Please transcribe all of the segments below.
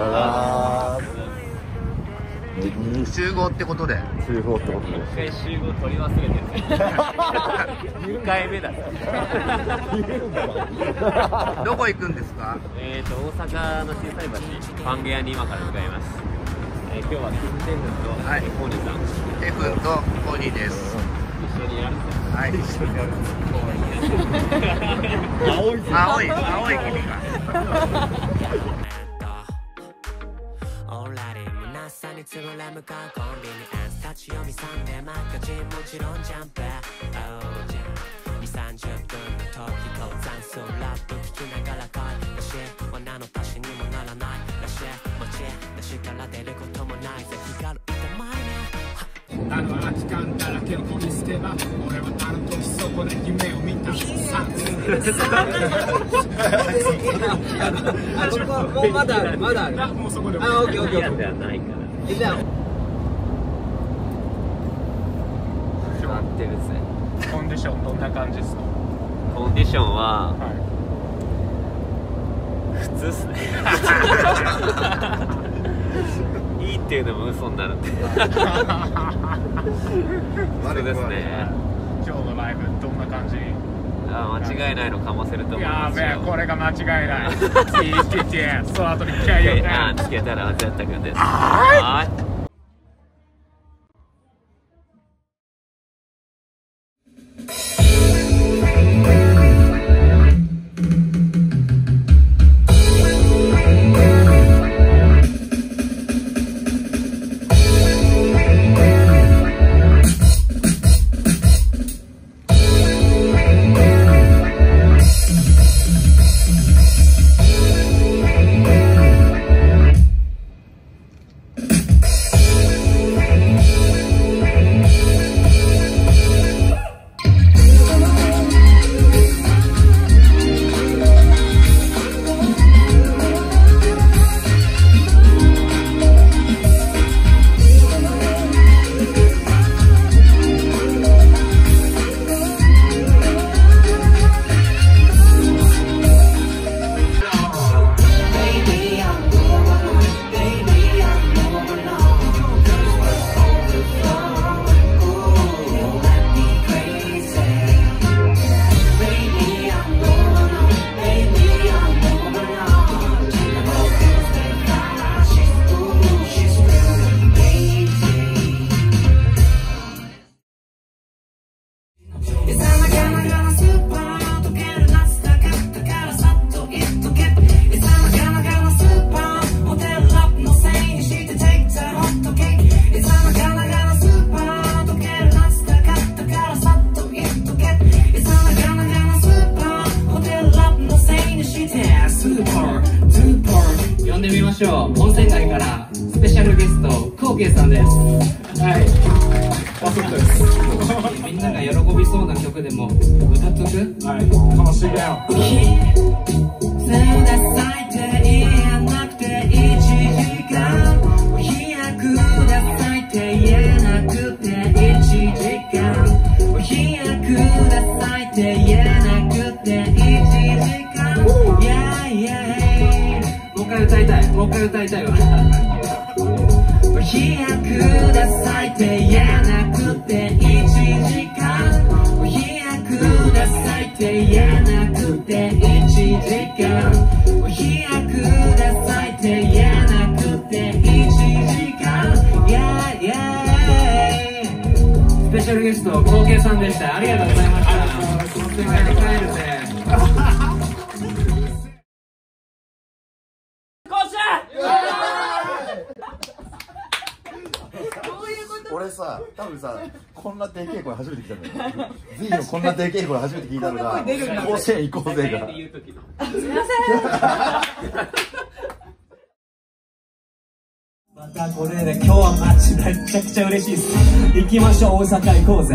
集合ってことで。 集合ってことで。 一回集合取り忘れてる。2回目だ。 どこ行くんですか？ 大阪の心斎橋パンゲアに今から向かいます。今日はテン君とコニーさん。 テ君とコニーです。 一緒にやるぞ。 はい、一緒にやる。青い君が。につぶれ向かうコンビニエンス立ち読みサンデーマガジンもちろんジャンプ2、30分の時と残数ラップ聞きながら帰るし罠の足しにもならないらしい街出しから出ることもないぜ気軽いてまいね空き缶だらけのポリスケバ俺はあの時そこで夢を見たもうまだあるまだあるもうそこでオッケーオッケーではないからじゃあ待ってるぜ。 コンディションどんな感じですか？ コンディションは、普通っすね。いいっていうのも嘘になるんで。普通ですね。 今日のライブどんな感じ？ 間違いないのかませると思いますよ。 やべえ、これが間違いない。TTT、その後に気合い入れて。 つけたら絶対くんです。 はい。 呼んでみましょう。温泉街からスペシャルゲストコウケイさんです。はい、みんなが喜びそうな曲でも歌っとく。 はい、楽しいだよ。 もう一回歌いたいわ。お冷やくださいって言えなくて1時間。お冷やくださいって言えなくて1時間。お冷やくださいって言えなくて1時間。スペシャルゲストコウケイさんでした。ありがとうございました。温泉街に帰るぜ。 俺さ、多分さ、こんなでけえ声初めて聞いたのよ。Zのこんなでけえ声初めて聞いたのが、甲子園行こうぜが。 すいません。またこれで今日はマッチめちゃくちゃ嬉しいです。行きましょう、大阪行こうぜ。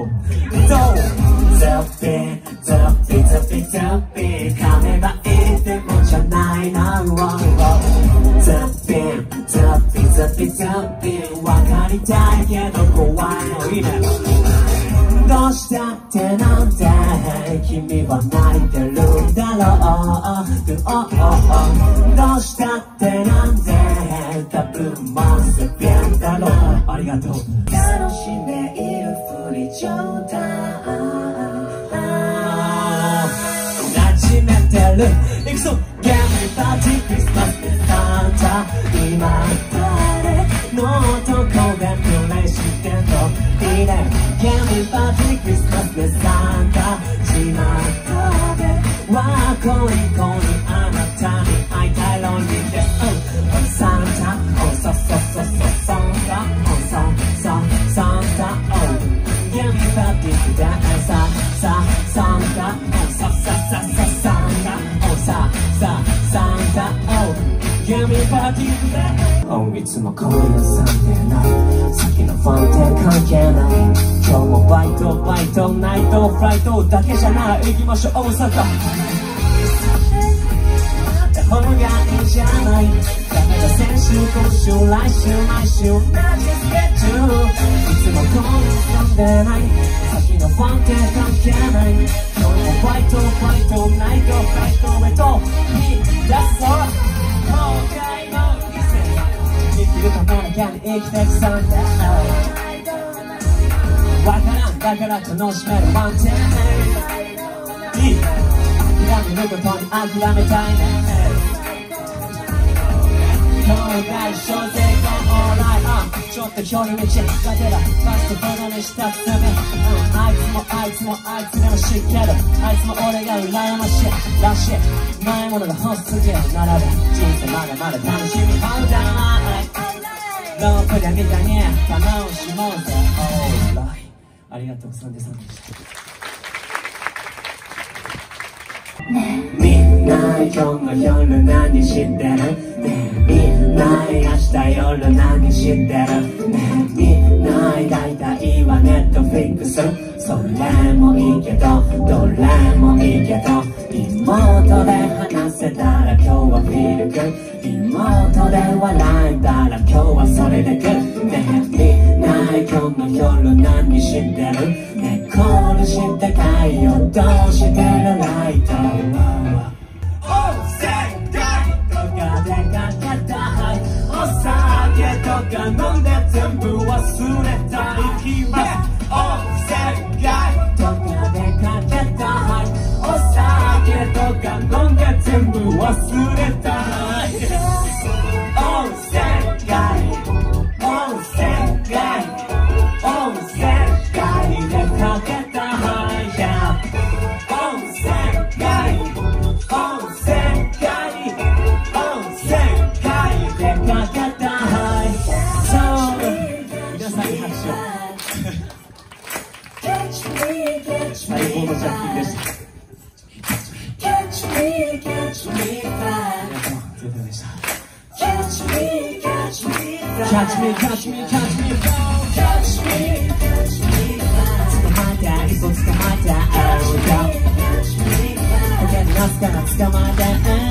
ザッピー、ザッピー、ザッピー、ザッピー、噛めばいいってもんじゃないな。ザッピー、ザッピー、ザッピー、ザッピー、わかりたいけど怖いのいいね。どうしたってなんて君は泣いてるんだろう。どうしたってなんてもすbienだろうありがとう楽しんでいるふり冗談馴染めてるいくぞゲームパーティークリスマスでサンタ今誰のとこでプレイしてんのいいねゲームパーティークリスマスでサンタ巷では恋にあなたに会いたいロンリーです、サンタサンタサンタゲームパーティーでサンタサンタゲームパーティーでいつも今夜さんでない先のファンって関係ない今日もバイトナイトフライトだけじゃない行きましょう大阪方がいいじゃないだから先週今週来週毎週同じスケジュールいつも今夜さんでない先のファンって関係ない今日もバイトナイトフライトへと出そう後悔の生きるためだけに生きてくさんだわからんだから楽しめるワンテンいい諦めることに諦めたいね今日が一生成功オーライちょっと距離道だけだファストフードにしたくてねあいつもでも知ってるあいつも俺が羨ましいらしいないものが欲しすぎるならば人生まだまだ楽しみ放題ロープでみたいに楽しもうぜオーライありがとうサンデさんでしたみんな今日の夜何してるみんな明日夜何してるみんな大体はネットフリックスそれもいいけどどれもいいけど妹で話せたら今日はフィールグッ妹で笑えたら今日はそれでグッねみんな今日の夜何してるねコールして太陽どうしてるライトお酒とか飲んで全部忘れたい日はお酒とか出かけたいお酒とか飲んで全部忘れたいお酒出かけたい最高のジャッキーでした。Catch me, catch me, catch me, catch me. 捕まえて、嘘捕まえて、ポケットナスから捕まえて、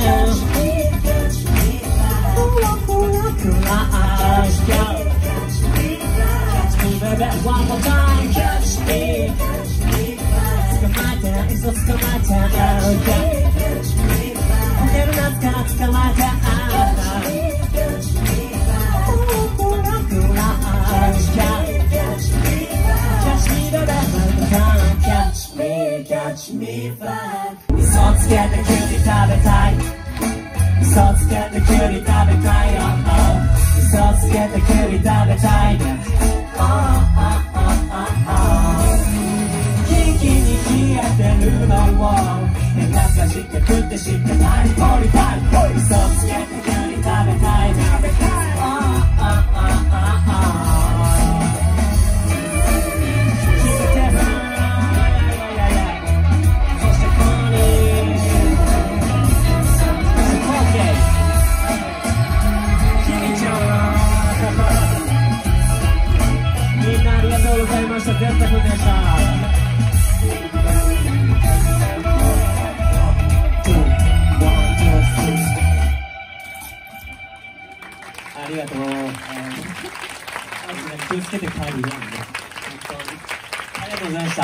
ほらクラッシュ。Catch me, baby, one more time. Catch me. 捕まえて、嘘捕まえて、ポケットナスから捕まえて、Catch me back 味噌つけてキュウリ食べたい味噌つけてキュウリ食べたいよ味噌つけてキュウリ食べたいねキンキンに冷えてるのを変なさして食って知ってないポリパイ味噌つけてキュウリ食べたいね全部でした。ありがとう。気をつけて帰るようにね。ありがとうございました。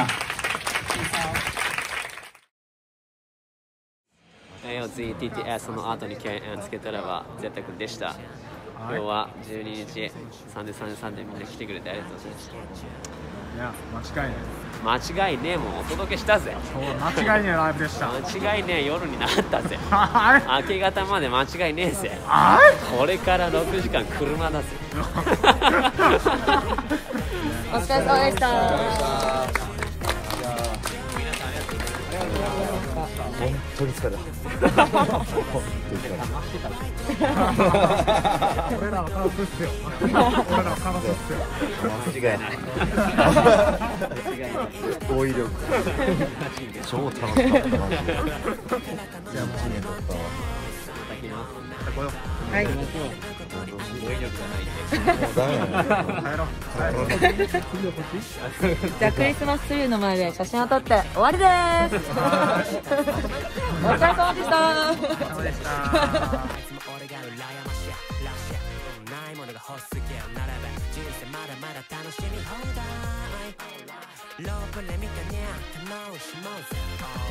次 TTS の後に敬遠つけたらば絶対君でした。 今日は12日サンデーみんな来てくれてありがとうございました。 いや、間違いない。 間違いねえもんお届けしたぜ。 間違いねえライブでした。 間違いねえ夜になったぜ。 はい。 明け方まで間違いねえぜ。 はい。 これから6時間車だぜ。 お疲れ様でした。 本当に疲れた。本当に疲れた。 俺らはカラスっすよ。俺らはカラスっすよ。 間違いない。語彙力。超楽しかった。マジで。じゃあもう1年経ったわ。 はい。 語彙力がないんもうダメだね。 帰ろう。 じゃあクリスマスツリーの前で写真を撮って終わりです。お疲れ様でした。 そうでした。 ないものが欲すぎるならば人生まだまだ楽しみ放題ロープレみたいに楽しもうぜ